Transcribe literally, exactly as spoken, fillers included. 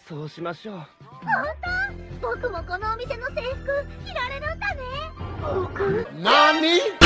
そうしましょう。 本当？僕もこのお店の制服着られるんだね。僕。 何？